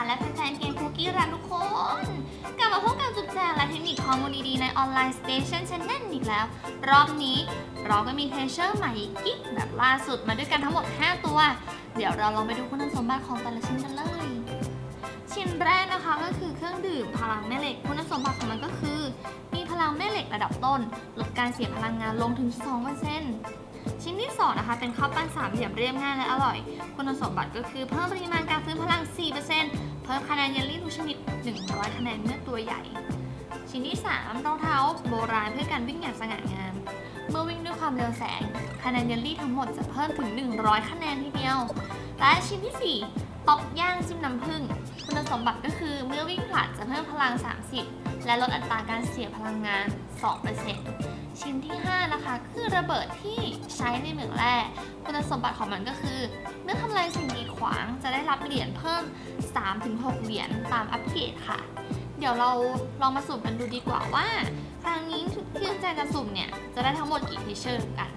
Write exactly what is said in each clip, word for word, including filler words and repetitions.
และแฟนๆเกมคุกกี้รันทุกคนกลับมาพบกับจุดแจงและเทคนิคข้อมูลดีๆในออนไลน์สเตชันชั้นแน่นอีกแล้วรอบนี้เราก็มีเทเชอร์ใหม่กิ๊กแบบล่าสุดมาด้วยกันทั้งหมดห้าตัวเดี๋ยวเราลองไปดูคุณสมบัติของแต่ละชิ้นกันเลยชิ้นแรกนะคะก็คือเครื่องดื่มพลังแม่เหล็กคุณสมบัติของมันก็คือมีพลังแม่เหล็กระดับต้นลดการเสียพลังงานลงถึง สองเปอร์เซ็นต์ ชิ้นที่สองนะคะเป็นข้าวปั้นสามเหลี่ยมเรียบง่ายและอร่อยคุณสมบัติก็คือเพิ่มปริมาณการฟื้นพลัง สี่เปอร์เซ็นต์ เพิ่มคะแนนเยลลี่ทุกชนิดหนึ่งร้อยคะแนนเมื่อตัวใหญ่ชิ้นที่สามรองเท้าโบราณเพื่อการวิ่งอย่างสง่างามเมื่อวิ่งด้วยความเร็วแสงคะแนนเยลลี่ทั้งหมดจะเพิ่มถึงหนึ่งร้อยคะแนนทีเดียวและชิ้นที่สี่ตอกย่างจิ้มน้ำผึ้งคุณสมบัติก็คือเมื่อวิ่งผลัดจะเพิ่มพลังสามสิบและลดอัตราการเสียพลังงาน สองเปอร์เซ็นต์ ชิ้นที่ห้านะคะคือระเบิดที่ใช้ในเหมืองแร่คุณสมบัติของมันก็คือเมื่อทำลายสิ่งกีดขวางจะได้รับเหรียญเพิ่ม สามถึงหก เหรียญตามอัปเกรดค่ะเดี๋ยวเราลองมาสุ่มกันดูดีกว่าว่าครั้งนี้ที่ใจจะสุ่มเนี่ยจะได้ทั้งหมดกี่ฟีเจอร์กัน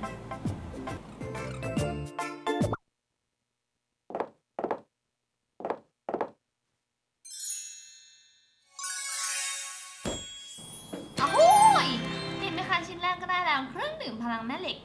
ชิ้นแรกก็ได้แล้วเครื่องดื่มพลังแม่เหล็ก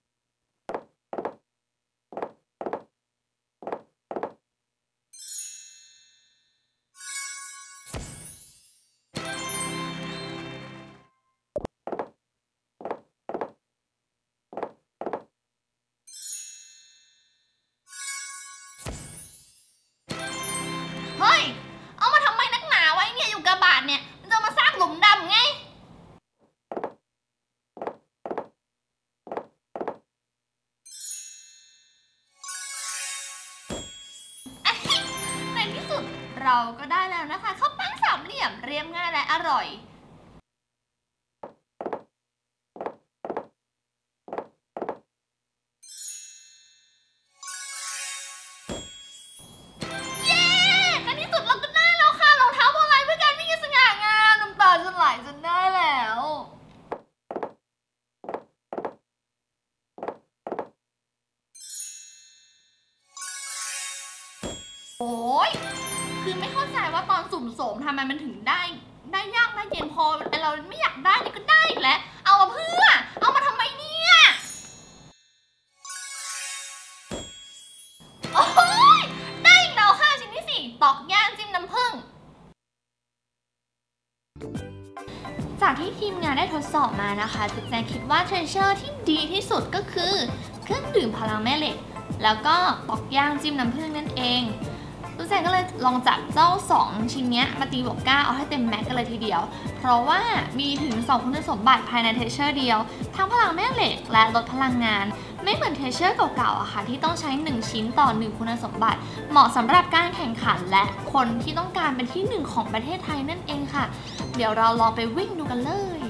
เฮ้ยเอามาทำไมนักหนาไว้เนี่ยอยู่กระบาดเนี่ยมันจะมาสร้างหลุมดำไงเราก็ได้แล้วนะคะข้าวปั้นสามเหลี่ยมเรียบง่ายและอร่อยเย้ในที่สุดเราก็ได้แล้วค่ะรองเท้าโบราณเพื่อการวิ่งอย่างสง่างามน้ำตาจะไหลจนได้แล้วโอ้ยคือไม่เข้าใจว่าตอนสุ่มโสมทำไมมันถึงได้ได้ยากได้เย็นพอเราไม่อยากได้นี่ก็ได้อีกแล้วเอามาเพื่อเอามาทำไมเนี่ยโอ้ยได้อีกแล้วค่ะชิ้นที่สี่ตอกย่างจิ้มน้ำผึ้งจากที่ทีมงานได้ทดสอบมานะคะจุดแจงคิดว่าเทรเชอร์ที่ดีที่สุดก็คือเครื่องดื่มพลังแม่เหล็กแล้วก็ตอกย่างจิ้มน้ำผึ้งนั่นเองตุ๊กแจงก็เลยลองจับเจ้าสองชิ้นนี้มาตีบวกเก้าเอาให้เต็มแม็กกันเลยทีเดียวเพราะว่ามีถึงสองคุณสมบัติภายในเทเชอร์เดียวทั้งพลังแม่เหล็กและลดพลังงานไม่เหมือนเทเชอร์เก่าๆอะค่ะที่ต้องใช้หนึ่งชิ้นต่อหนึ่งคุณสมบัติเหมาะสำหรับการแข่งขันและคนที่ต้องการเป็นที่หนึ่งของประเทศไทยนั่นเองค่ะเดี๋ยวเราลองไปวิ่งดูกันเลย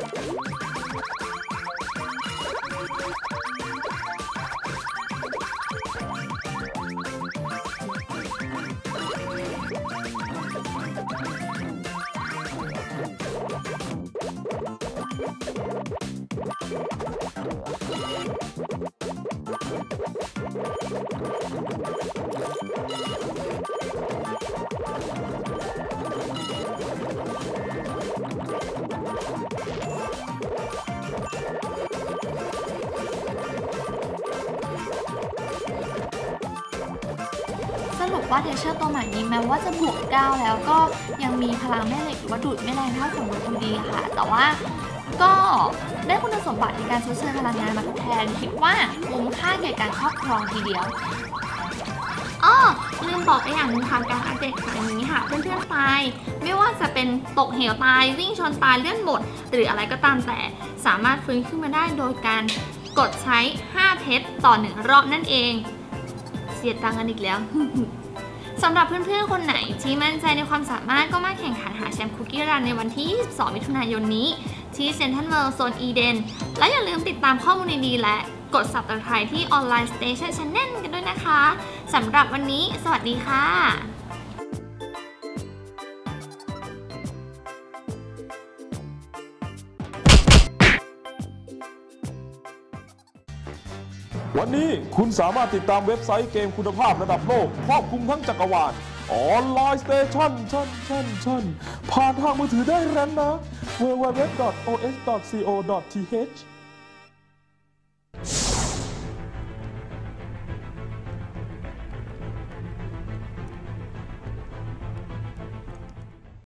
สรุปว่าเทเชอร์ตัวใหม่นี้แม้ว่าจะบวกเก้าแล้วก็ยังมีพลังแม่เหล็กหรือว่าดูดไม่แรงเท่าของรถอยู่ดีค่ะแต่ว่าก็ได้คุณสมบัติในการชดเชยพลังงานมาทดแทนคิดว่าคุ้มค่าแก่การครอบครองทีเดียวอ้อลืมบอกไปอย่างหนึ่งค่ะการอัปเดตครั้งนี้ค่ะเพื่อนๆตายไม่ว่าจะเป็นตกเหวตายวิ่งชนตายเลื่อนหมดหรืออะไรก็ตามแต่สามารถฟื้นขึ้นมาได้โดยการกดใช้ห้าเพชรต่อหนึ่งรอบนั่นเองเสียตังค์กันอีกแล้ว สำหรับเพื่อนๆคนไหนที่มั่นใจในความสามารถก็มาแข่งขันหาแชมป์คุกกี้รันในวันที่ยี่สิบสองมิถุนายนนี้ที่เซ็นทรัลเวิลด์โซนอีเดนและอย่าลืมติดตามข้อมูลดีๆและกด ซับสไครบ์ ที่ออนไลน์สเตชัน Channel กันด้วยนะคะสำหรับวันนี้สวัสดีค่ะวันนี้คุณสามารถติดตามเว็บไซต์เกมคุณภาพระดับโลกครอบคลุมทั้งจักรวาลออนไลน์สเตชันชั่นชั่นชั่นผ่านทางมือถือได้แล้วนะ ดับเบิลยู ดับเบิลยู ดับเบิลยู ดอท โอ เอส ดอท ซี โอ ดอท ที เอช